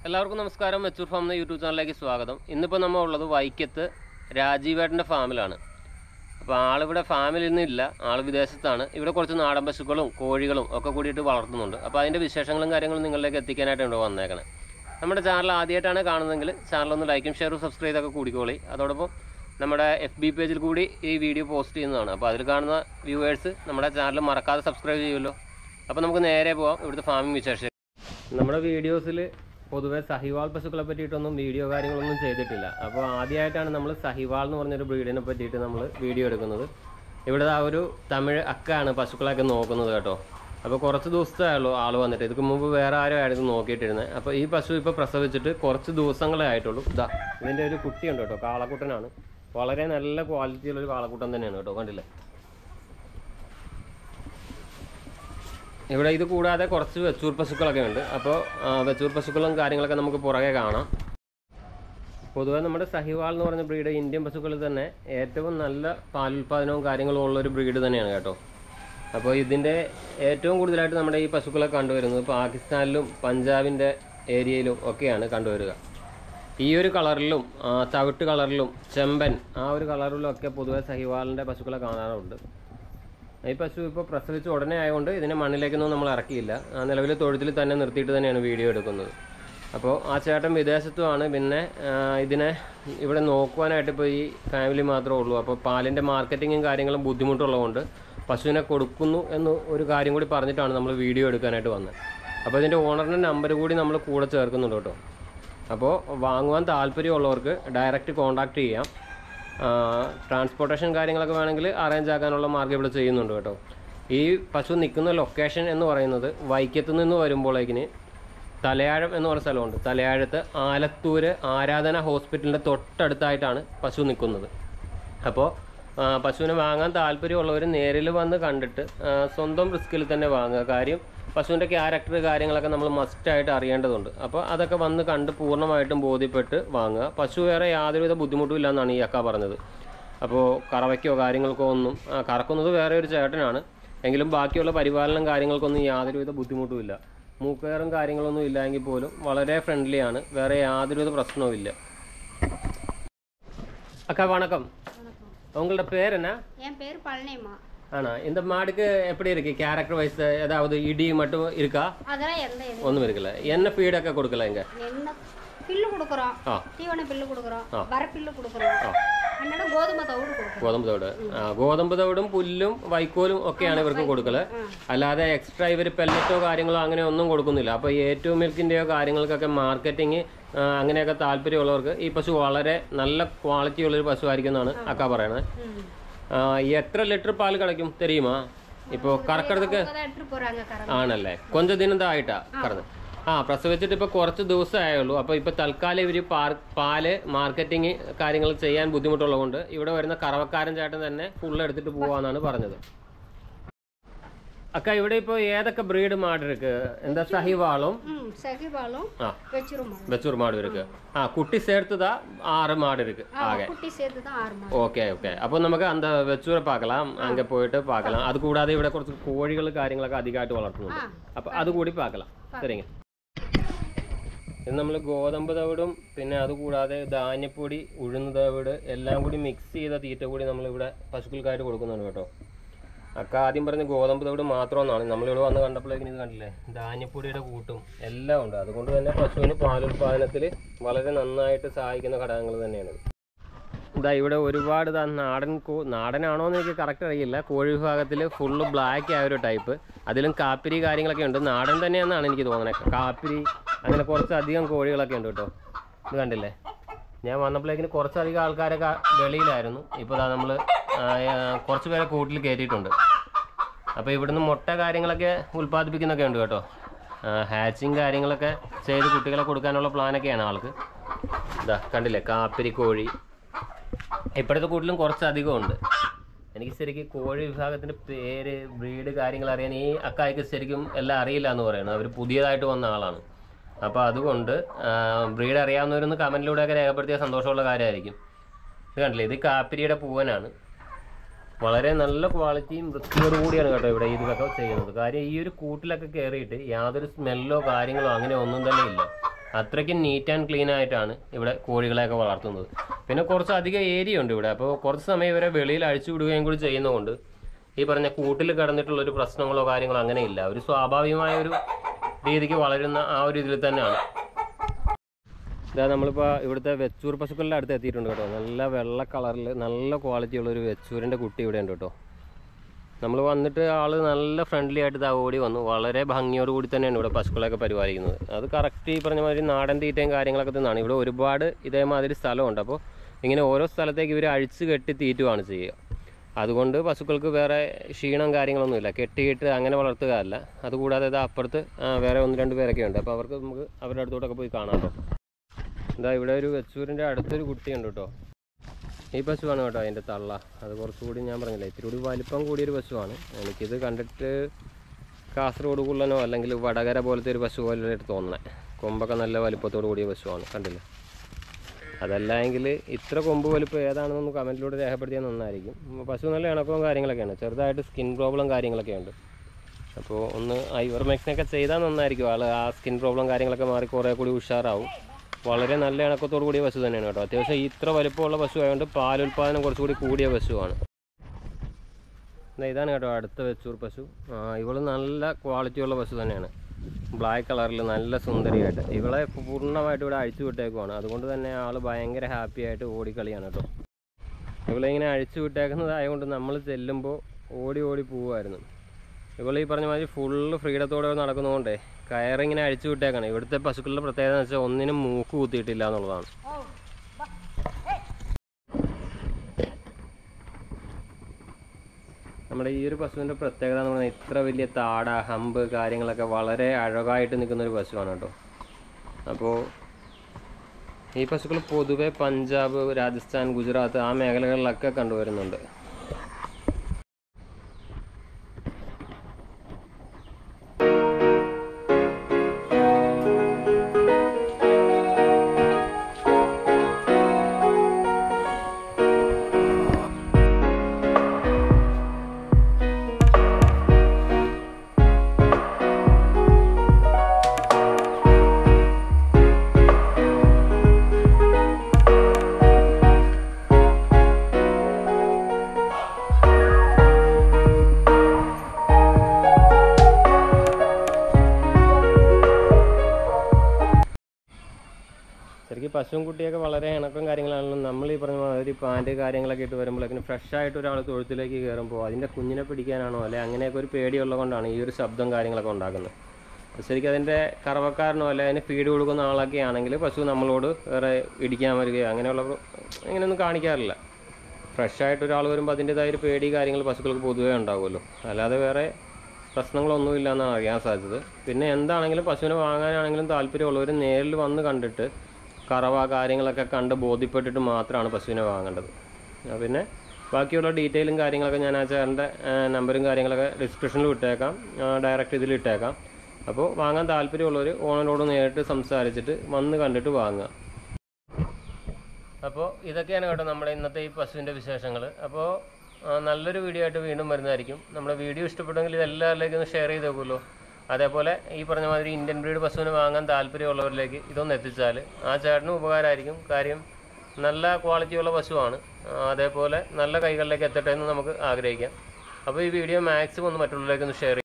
എല്ലാവർക്കും നമസ്കാരം. Mature farm എന്ന യൂട്യൂബ് ചാനലിലേക്ക് സ്വാഗതം. ഇന്നിപ്പോൾ നമ്മൾ ഉള്ളത് വൈക്കത്ത് രാജീവേട്ടൻ്റെ ഫാമിലാണ്. അപ്പോൾ ആളിവിടെ ഫാമിൽ ഇന്നില്ല, ആൾ വിദേശത്താണ്. ഇവിടെ കുറച്ച് നാടൻ പശുക്കളും കോഴികളും ഒക്കെ കൂടിയിട്ട് വളർത്തുന്നുണ്ട്. അപ്പോൾ അതിൻ്റെ വിശേഷങ്ങളും കാര്യങ്ങളും നിങ്ങളിലേക്ക് എത്തിക്കാനായിട്ടുണ്ട് വന്നേക്കണേ. നമ്മുടെ ചാനൽ ആദ്യമായിട്ടാണ് കാണുന്നതെങ്കിൽ ചാനലൊന്ന് ലൈക്കും ഷെയറും സബ്സ്ക്രൈബ് ചെയ്തൊക്കെ കൂടിക്കോളി. അതോടൊപ്പം നമ്മുടെ FB പേജിൽ കൂടി ഈ വീഡിയോ പോസ്റ്റ് ചെയ്യുന്നതാണ്. അപ്പോൾ അതിൽ കാണുന്ന വ്യൂവേഴ്സ് നമ്മുടെ ചാനൽ മറക്കാതെ സബ്സ്ക്രൈബ് ചെയ്യുമല്ലോ. അപ്പോൾ നമുക്ക് നേരെ പോകാം ഇവിടുത്തെ ഫാമിംഗ് വിശേഷം. നമ്മുടെ വീഡിയോസിൽ പൊതുവെ സഹിവാൾ പശുക്കളെ പറ്റിയിട്ടൊന്നും വീഡിയോ കാര്യങ്ങളൊന്നും ചെയ്തിട്ടില്ല. അപ്പോൾ ആദ്യമായിട്ടാണ് നമ്മൾ സഹിവാൾ എന്ന് പറഞ്ഞൊരു ബ്രീഡിനെ പറ്റിയിട്ട് നമ്മൾ വീഡിയോ എടുക്കുന്നത്. ഇവിടെ ആ ഒരു തമിഴ് അക്കാണ് പശുക്കളൊക്കെ നോക്കുന്നത് കേട്ടോ. അപ്പോൾ കുറച്ച് ദിവസത്തേ ആയുള്ളൂ ആൾ വന്നിട്ട്. ഇതിന് മുമ്പ് വേറെ ആരും ആയിരുന്നു നോക്കിയിട്ടിരുന്നത്. അപ്പോൾ ഈ പശു ഇപ്പോൾ പ്രസവിച്ചിട്ട് കുറച്ച് ദിവസങ്ങളേ ആയിട്ടുള്ളൂ. ഇതാ ഇതിൻ്റെ ഒരു കുട്ടിയുണ്ട് കേട്ടോ, കാളക്കുട്ടനാണ്. വളരെ നല്ല ക്വാളിറ്റിയുള്ളൊരു കാളക്കുട്ടൻ തന്നെയാണ് കേട്ടോ, കണ്ടില്ലേ. ഇവിടെ ഇത് കൂടാതെ കുറച്ച് വെച്ചൂർ പശുക്കളൊക്കെ ഉണ്ട്. അപ്പോൾ വെച്ചൂർ പശുക്കളും കാര്യങ്ങളൊക്കെ നമുക്ക് പുറകെ കാണാം. പൊതുവെ നമ്മുടെ സഹിവാൾ എന്ന് പറഞ്ഞ ബ്രീഡ് ഇന്ത്യൻ പശുക്കളിൽ തന്നെ ഏറ്റവും നല്ല പാലുൽപാദനവും കാര്യങ്ങളും ഉള്ളൊരു ബ്രീഡ് തന്നെയാണ് കേട്ടോ. അപ്പോൾ ഇതിൻ്റെ ഏറ്റവും കൂടുതലായിട്ട് നമ്മുടെ ഈ പശുക്കളെ കണ്ടുവരുന്നത് പാകിസ്ഥാനിലും പഞ്ചാബിൻ്റെ ഏരിയയിലും ഒക്കെയാണ് കണ്ടുവരിക. ഈ ഒരു കളറിലും തവിട്ട് കളറിലും ചെമ്പൻ ആ ഒരു കളറിലും ഒക്കെ പൊതുവെ സഹിവാളിൻ്റെ പശുക്കളെ കാണാറുണ്ട്. ഈ പശു ഇപ്പോൾ പ്രസവിച്ച് ഉടനെ ആയതുകൊണ്ട് ഇതിനെ മണ്ണിലേക്കൊന്നും നമ്മൾ ഇറക്കിയില്ല. നിലവിൽ തൊഴുത്തിൽ തന്നെ നിർത്തിയിട്ട് തന്നെയാണ് വീഡിയോ എടുക്കുന്നത്. അപ്പോൾ ആ ചേട്ടൻ വിദേശത്തുമാണ്. പിന്നെ ഇതിനെ ഇവിടെ നോക്കുവാനായിട്ട് ഇപ്പോൾ ഈ ഫാമിലി മാത്രമേ ഉള്ളൂ. അപ്പോൾ പാലിൻ്റെ മാർക്കറ്റിങ്ങും കാര്യങ്ങളും ബുദ്ധിമുട്ടുള്ളതുകൊണ്ട് പശുവിനെ കൊടുക്കുന്നു എന്ന് ഒരു കാര്യം കൂടി പറഞ്ഞിട്ടാണ് നമ്മൾ വീഡിയോ എടുക്കാനായിട്ട് വന്നത്. അപ്പോൾ ഇതിൻ്റെ ഓണറിൻ്റെ നമ്പർ കൂടി നമ്മൾ കൂടെ ചേർക്കുന്നുണ്ട് കേട്ടോ. അപ്പോൾ വാങ്ങുവാൻ താല്പര്യമുള്ളവർക്ക് ഡയറക്റ്റ് കോൺടാക്റ്റ് ചെയ്യാം. ട്രാൻസ്പോർട്ടേഷൻ കാര്യങ്ങളൊക്കെ വേണമെങ്കിൽ അറേഞ്ച് ആക്കാനുള്ള മാർഗ്ഗം ഇവിടെ ചെയ്യുന്നുണ്ട് കേട്ടോ. ഈ പശു നിൽക്കുന്ന ലൊക്കേഷൻ എന്ന് പറയുന്നത് വൈക്കത്ത് നിന്ന് വരുമ്പോഴേക്കിന് തലയാഴം എന്ന് പറഞ്ഞ സ്ഥലമുണ്ട്. തലയാഴത്ത് ആലത്തൂര് ആരാധന ഹോസ്പിറ്റലിൻ്റെ തൊട്ടടുത്തായിട്ടാണ് പശു നിൽക്കുന്നത്. അപ്പോൾ പശുവിനെ വാങ്ങാൻ താല്പര്യമുള്ളവർ നേരിൽ വന്ന് കണ്ടിട്ട് സ്വന്തം റിസ്കിൽ തന്നെ വാങ്ങുക. കാര്യം പശുവിൻ്റെ ക്യാരക്ടർ കാര്യങ്ങളൊക്കെ നമ്മൾ മസ്റ്റായിട്ട് അറിയേണ്ടതുണ്ട്. അപ്പോൾ അതൊക്കെ വന്ന് കണ്ട് പൂർണ്ണമായിട്ടും ബോധ്യപ്പെട്ട് വാങ്ങുക. പശു വേറെ യാതൊരുവിധ ബുദ്ധിമുട്ടും ഇല്ല എന്നാണ് ഈ അക്ക പറഞ്ഞത്. അപ്പോൾ കറവയ്ക്കോ കാര്യങ്ങൾക്കോ ഒന്നും, കറക്കുന്നത് വേറെ ഒരു ചേട്ടനാണ്, എങ്കിലും ബാക്കിയുള്ള പരിപാലനം കാര്യങ്ങൾക്കൊന്നും യാതൊരുവിധ ബുദ്ധിമുട്ടും ഇല്ല. മൂക്കയറും കാര്യങ്ങളൊന്നും ഇല്ലെങ്കിൽ പോലും വളരെ ഫ്രണ്ട്ലിയാണ്, വേറെ യാതൊരുവിധ പ്രശ്നവും ഇല്ല. அக்கா வணக்கம். உங்களோட பேர் என்ன? என் பேர் பழனியம்மா. ஆனா இந்த மாடுக்கு எப்படி இருக்கு கேரக்டர் வைஸ்? ஏதாவது இடி மட்டும் இருக்கா? அதெல்லாம் ஒன்றும் இருக்குல்ல. என்ன ஃபீடൊക്കെ കൊടുക്കല இங்க? என்ன பில்லு கொடுக்குறோம், தீவன பில்லு கொடுக்குறோம், வர பில்லு கொடுக்குறோம், അന്നട ഗോതമ്പ് തവിട് കൊടുക്കും. ഗോതമ്പ് തവിട്, ഗോതമ്പ് തവിടും പുല്ലും വൈക്കോലും ഒക്കെയാണ് ഇവർക്ക് കൊടുക്കല്. അല്ലാതെ എക്സ്ട്രാ ഇവർ പെല്ലറ്റോ കാര്യങ്ങളോ അങ്ങനെ ഒന്നും കൊടുക്കുന്നില്ല. അപ്പോൾ ഏറ്റവും മിൽക്കിൻ്റെയോ കാര്യങ്ങൾക്കൊക്കെ മാർക്കറ്റിങ് അങ്ങനെയൊക്കെ താല്പര്യമുള്ളവർക്ക് ഈ പശു വളരെ നല്ല ക്വാളിറ്റി ഉള്ളൊരു പശു ആയിരിക്കും എന്നാണ് അക്ക പറയണത്. എത്ര ലിറ്റർ പാൽ കിടക്കും തെരിയുമാ? ഇപ്പോൾ കറക്കടത്തൊക്കെ ആണല്ലേ, കൊഞ്ച ദിനം ആയിട്ടാ കറന്ന്. പ്രസവിച്ചിട്ട് ഇപ്പോൾ കുറച്ച് ദിവസം ആയുള്ളൂ. അപ്പോൾ ഇപ്പോൾ തൽക്കാലം ഇവർ പാല് മാർക്കറ്റിങ് കാര്യങ്ങൾ ചെയ്യാൻ ബുദ്ധിമുട്ടുള്ളതുകൊണ്ട് ഇവിടെ വരുന്ന കറവക്കാരൻ ചേട്ടൻ തന്നെ ഫുള്ള് എടുത്തിട്ട് പോവാന്നാണ് പറഞ്ഞത്. അക്ക ഇവിടെ ഇപ്പോൾ ഏതൊക്കെ ബ്രീഡ് മാട് ഇருக்கு? എന്താ സഹിവാളും വെച്ചൂർ മാടും இருக்கு. குட்டி சேர்த்து தான் 6 மாடு இருக்கு ஆக. Okay okay. അപ്പോൾ നമുക്ക് அந்த വെച്ചൂരെ பார்க்கலாம், அங்க போயிட்டு பார்க்கலாம். അത് കൂടാതെ ഇവിടെ കുറച്ച് കോഴികൾ കാര്യങ്ങളൊക്കെ അധികമായിട്ട് വളർത്തുന്നുണ്ട്. അപ്പോൾ അത് കൂടി பார்க்கலாம். சரிங்க. ഇത് നമ്മൾ ഗോതമ്പ് തവിടും പിന്നെ അതുകൂടാതെ ധാന്യപ്പൊടി ഉഴുന്ന് തവിട് എല്ലാം കൂടി മിക്സ് ചെയ്ത തീറ്റ കൂടി നമ്മളിവിടെ പശുക്കൾക്കായിട്ട് കൊടുക്കുന്നുണ്ട് കേട്ടോ. അക്ക ആദ്യം പറഞ്ഞ് ഗോതമ്പ് തവിട് മാത്രമെന്നാണ്. നമ്മളിവിടെ വന്ന് കണ്ടപ്പോഴേക്കും ഇത് കണ്ടില്ലേ, ധാന്യപ്പൊടിയുടെ കൂട്ടും എല്ലാം ഉണ്ട്. അതുകൊണ്ട് തന്നെ പശുവിന് പാലുൽപാദനത്തിൽ വളരെ നന്നായിട്ട് സഹായിക്കുന്ന ഘടകങ്ങൾ തന്നെയാണ്. ഇതാ ഇവിടെ ഒരുപാട് നാടനാണോ എന്ന് എനിക്ക് കറക്റ്റ് അറിയില്ല. കോഴി വിഭാഗത്തിൽ ഫുള്ള് ബ്ലാക്ക് ആയ ഒരു ടൈപ്പ്, അതിലും കാപ്പിരി കാര്യങ്ങളൊക്കെ ഉണ്ട്. നാടൻ തന്നെയാണെന്നാണ് എനിക്ക് തോന്നുന്നത്. കാപ്പിരി അങ്ങനെ കുറച്ചധികം കോഴികളൊക്കെ ഉണ്ട് കേട്ടോ. ഇത് കണ്ടില്ലേ, ഞാൻ വന്നപ്പോഴേക്കിന് കുറച്ചധികം ആൾക്കാരൊക്കെ വെളിയിലായിരുന്നു. ഇപ്പോൾ നമ്മൾ കുറച്ച് പേരെ കൂട്ടിൽ കയറ്റിയിട്ടുണ്ട്. അപ്പോൾ ഇവിടുന്ന് മുട്ട കാര്യങ്ങളൊക്കെ ഉൽപ്പാദിപ്പിക്കുന്നൊക്കെ ഉണ്ട് കേട്ടോ. ഹാച്ചിങ് കാര്യങ്ങളൊക്കെ ചെയ്ത് കുട്ടികളെ കൊടുക്കാനുള്ള പ്ലാനൊക്കെയാണ് ആൾക്ക്. ഇതാ കണ്ടില്ലേ, കാപ്പിരി കോഴി ഇപ്പോഴത്തെ കൂട്ടിലും കുറച്ചധികം ഉണ്ട്. എനിക്ക് ശരിക്കും കോഴി വിഭാഗത്തിൻ്റെ പേര് ബ്രീഡ് കാര്യങ്ങൾ അറിയാൻ ഈ അക്കായ്ക്ക് ശരിക്കും എല്ലാം അറിയില്ല എന്ന് പറയുന്നത്. അവർ പുതിയതായിട്ട് വന്ന ആളാണ്. അപ്പോൾ അതുകൊണ്ട് ബ്രീഡ് അറിയാവുന്നവരൊന്ന് കമൻറ്റിലൂടെയൊക്കെ രേഖപ്പെടുത്തിയ സന്തോഷമുള്ള കാര്യമായിരിക്കും. ഇത് കണ്ടില്ലേ, ഇത് കാപ്പിരിയുടെ പൂവനാണ്. വളരെ നല്ല ക്വാളിറ്റിയും വൃത്തിയോടു കൂടിയാണ് കേട്ടോ ഇവിടെ ഇതൊക്കെ ചെയ്യുന്നത്. കാര്യം ഈ ഒരു കൂട്ടിലൊക്കെ കയറിയിട്ട് യാതൊരു സ്മെല്ലോ കാര്യങ്ങളോ അങ്ങനെ ഒന്നും തന്നെ ഇല്ല. അത്രയ്ക്കും നീറ്റ് ആൻഡ് ക്ലീൻ ആയിട്ടാണ് ഇവിടെ കോഴികളെയൊക്കെ വളർത്തുന്നത്. പിന്നെ കുറച്ചധികം ഏരിയ ഉണ്ട് ഇവിടെ. അപ്പോൾ കുറച്ച് സമയം ഇവരെ വെളിയിൽ അഴിച്ചു വിടുകയും കൂടി ചെയ്യുന്നതുകൊണ്ട് ഈ പറഞ്ഞ കൂട്ടിൽ കിടന്നിട്ടുള്ളൊരു പ്രശ്നങ്ങളോ കാര്യങ്ങളോ അങ്ങനെയില്ല. ഒരു സ്വാഭാവികമായ ഒരു രീതിക്ക് വളരുന്ന ആ ഒരു ഇതിൽ തന്നെയാണ്. ഇതാ നമ്മളിപ്പോൾ ഇവിടുത്തെ വെച്ചൂർ പശുക്കളുടെ അടുത്ത് എത്തിയിട്ടുണ്ട് കേട്ടോ. നല്ല വെള്ള കളറിൽ നല്ല ക്വാളിറ്റി ഉള്ളൊരു വെച്ചൂരിൻ്റെ കുട്ടി ഇവിടെ ഉണ്ട് കേട്ടോ. നമ്മൾ വന്നിട്ട് ആൾ നല്ല ഫ്രണ്ട്ലി ആയിട്ട് ഇതാ ഓടി വന്നു. വളരെ ഭംഗിയോടുകൂടി തന്നെയാണ് ഇവിടെ പശുക്കളെയൊക്കെ പരിപാലിക്കുന്നത്. അത് കറക്റ്റ് ഈ പറഞ്ഞ മാതിരി നാടൻ തീറ്റയും കാര്യങ്ങളൊക്കെ തന്നെയാണ്. ഇവിടെ ഒരുപാട് ഇതേമാതിരി സ്ഥലമുണ്ട്. അപ്പോൾ ഇങ്ങനെ ഓരോ സ്ഥലത്തേക്ക് ഇവർ അഴിച്ച് കെട്ടി തീറ്റുവാണ് ചെയ്യുക. അതുകൊണ്ട് പശുക്കൾക്ക് വേറെ ക്ഷീണം കാര്യങ്ങളൊന്നുമില്ല. കെട്ടിയിട്ട് അങ്ങനെ വളർത്തുകയല്ല. അതുകൂടാതെ ഇത് അപ്പുറത്ത് വേറെ 1-2 പേരൊക്കെ ഉണ്ട്. അപ്പോൾ അവർക്ക് നമുക്ക് അവരുടെ അടുത്തോട്ടൊക്കെ പോയി കാണാം കേട്ടോ. എന്താ ഇവിടെ ഒരു വെച്ചൂരിൻ്റെ അടുത്തൊരു കുട്ടിയുണ്ട് കേട്ടോ. ഈ പശുവാണ് കേട്ടോ അതിൻ്റെ തള്ള. അത് കുറച്ചുകൂടി ഞാൻ പറഞ്ഞില്ല ഇത്തിരി കൂടി വലിപ്പം കൂടിയൊരു പശുവാണ്. എനിക്കിത് കണ്ടിട്ട് കാസർഗോഡ് കുള്ളനോ അല്ലെങ്കിൽ വടകര പോലത്തെ ഒരു പശു പോലെ തോന്നണേ. കൊമ്പൊക്കെ നല്ല വലിപ്പത്തോടു കൂടിയ പശുവാണ്, കണ്ടില്ല. അതല്ല എങ്കിൽ ഇത്ര കൊമ്പ് വലിപ്പം ഏതാണെന്നൊന്ന് കമൻറ്റിലൂടെ രേഖപ്പെടുത്തിയാൽ നന്നായിരിക്കും. പശു നല്ല ഇണക്കവും കാര്യങ്ങളൊക്കെയാണ്. ചെറുതായിട്ട് സ്കിൻ പ്രോബ്ലം കാര്യങ്ങളൊക്കെ ഉണ്ട്. അപ്പോൾ ഒന്ന് ഐവർമെക്സിനൊക്കെ ചെയ്താൽ നന്നായിരിക്കും. ആൾ ആ സ്കിൻ പ്രോബ്ലം കാര്യങ്ങളൊക്കെ മാറി കുറേ കൂടി ഉഷാറാവും. വളരെ നല്ല ഇണക്കത്തോടു കൂടിയ പശു തന്നെയാണ് കേട്ടോ. അത്യാവശ്യം ഇത്ര വലിപ്പമുള്ള പശു ആയതുകൊണ്ട് പാലുൽപാദനം കുറച്ചുകൂടി കൂടിയ പശുവാണ്. ഇതാണ് കേട്ടോ അടുത്ത വെച്ചൂർ പശു. ഇവൾ നല്ല ക്വാളിറ്റിയുള്ള പശു തന്നെയാണ്. ബ്ലാക്ക് കളറിൽ നല്ല സുന്ദരിയായിട്ട്. ഇവളെ പൂർണ്ണമായിട്ട് ഇവിടെ അഴിച്ചു വിട്ടേക്കുവാണ്. അതുകൊണ്ട് തന്നെ ആൾ ഭയങ്കര ഹാപ്പി ആയിട്ട് ഓടിക്കളിയാണ് കേട്ടോ. ഇവളെ ഇങ്ങനെ അഴിച്ചു വിട്ടേക്കുന്നതായതുകൊണ്ട് നമ്മൾ ചെല്ലുമ്പോൾ ഓടി ഓടി പോവുമായിരുന്നു. ഇവൾ ഈ പറഞ്ഞ മാതിരി ഫുള്ള് ഫ്രീഡത്തോടെ നടക്കുന്നതുകൊണ്ടേ കയറിങ്ങനെ അഴിച്ചു വിട്ടേക്കാണ്. ഇവിടുത്തെ പശുക്കളുടെ പ്രത്യേകത എന്ന് വെച്ചാൽ ഒന്നിനും മൂക്ക് കുത്തിയിട്ടില്ല എന്നുള്ളതാണ്. നമ്മുടെ ഈ ഒരു പശുവിൻ്റെ പ്രത്യേകത എന്ന് പറഞ്ഞാൽ ഇത്ര വലിയ താട ഹമ്പ് കാര്യങ്ങളൊക്കെ വളരെ അഴകായിട്ട് നിൽക്കുന്നൊരു പശുവാണ് കേട്ടോ. അപ്പോൾ ഈ പശുക്കൾ പൊതുവെ പഞ്ചാബ്, രാജസ്ഥാൻ, ഗുജറാത്ത് ആ മേഖലകളിലൊക്കെ കണ്ടുവരുന്നുണ്ട്. ശരിക്കും പശുവും കുട്ടിയൊക്കെ വളരെ ഇണക്കം കാര്യങ്ങളാണെങ്കിലും നമ്മൾ ഈ പറഞ്ഞ മാതിരി പാൻറ്റ് കാര്യങ്ങളൊക്കെ ഇട്ട് വരുമ്പോഴേക്കും ഫ്രഷ് ആയിട്ട് ഒരാൾ തൊഴുത്തിലേക്ക് കയറുമ്പോൾ അതിൻ്റെ കുഞ്ഞിനെ പിടിക്കാനാണോ അല്ലെ അങ്ങനെയൊക്കെ ഒരു പേടിയുള്ളത് കൊണ്ടാണ് ഈ ഒരു ശബ്ദം കാര്യങ്ങളൊക്കെ ഉണ്ടാക്കുന്നത്. ശരിക്കും അതിൻ്റെ കറവക്കാരനോ അല്ലെ അതിന് ഫീഡ് കൊടുക്കുന്ന ആളൊക്കെ ആണെങ്കിൽ പശു നമ്മളോട് വേറെ ഇടിക്കാൻ വരികയോ അങ്ങനെയുള്ള അങ്ങനെയൊന്നും കാണിക്കാറില്ല. ഫ്രഷ് ആയിട്ട് ഒരാൾ വരുമ്പോൾ അതിൻ്റെതായ ഒരു പേടി കാര്യങ്ങൾ പശുക്കൾക്ക് പൊതുവേ ഉണ്ടാകുമല്ലോ. അല്ലാതെ വേറെ പ്രശ്നങ്ങളൊന്നുമില്ല എന്നാണ് അറിയാൻ സാധിച്ചത്. പിന്നെ എന്താണെങ്കിലും പശുവിനെ വാങ്ങാനാണെങ്കിലും താല്പര്യമുള്ളവർ നേരിൽ വന്ന് കണ്ടിട്ട് കറവ കാര്യങ്ങളൊക്കെ കണ്ട് ബോധ്യപ്പെട്ടിട്ട് മാത്രമാണ് പശുവിനെ വാങ്ങേണ്ടത്. പിന്നെ ബാക്കിയുള്ള ഡീറ്റെയിലും കാര്യങ്ങളൊക്കെ ഞാൻ ആ ചേട്ടൻ്റെ നമ്പറും കാര്യങ്ങളൊക്കെ ഡിസ്ക്രിപ്ഷനിൽ ഇട്ടേക്കാം, ഡയറക്റ്റ് ഇതിൽ ഇട്ടേക്കാം. അപ്പോൾ വാങ്ങാൻ താല്പര്യമുള്ളവർ ഓണറോട് നേരിട്ട് സംസാരിച്ചിട്ട് വന്ന് കണ്ടിട്ട് വാങ്ങുക. അപ്പോൾ ഇതൊക്കെയാണ് കേട്ടോ നമ്മുടെ ഇന്നത്തെ ഈ പശുവിൻ്റെ വിശേഷങ്ങൾ. അപ്പോൾ നല്ലൊരു വീഡിയോ ആയിട്ട് വീണ്ടും വരുന്നതായിരിക്കും. നമ്മുടെ വീഡിയോ ഇഷ്ടപ്പെട്ടെങ്കിൽ ഇതെല്ലാവരിലേക്കും ഒന്ന് ഷെയർ ചെയ്ത് നോക്കുമല്ലോ. അതേപോലെ ഈ പറഞ്ഞ മാതിരി ഇന്ത്യൻ ബ്രീഡ് പശുവിനെ വാങ്ങാൻ താല്പര്യമുള്ളവരിലേക്ക് ഇതൊന്ന് എത്തിച്ചാൽ ആ ചേട്ടനും ഉപകാരമായിരിക്കും. കാര്യം നല്ല ക്വാളിറ്റിയുള്ള പശുവാണ്. അതേപോലെ നല്ല കൈകളിലേക്ക് എത്തട്ടെ എന്ന് നമുക്ക് ആഗ്രഹിക്കാം. അപ്പോൾ ഈ വീഡിയോ മാക്സിമം ഒന്ന് മറ്റുള്ളവരിലേക്ക് ഒന്ന് ഷെയർ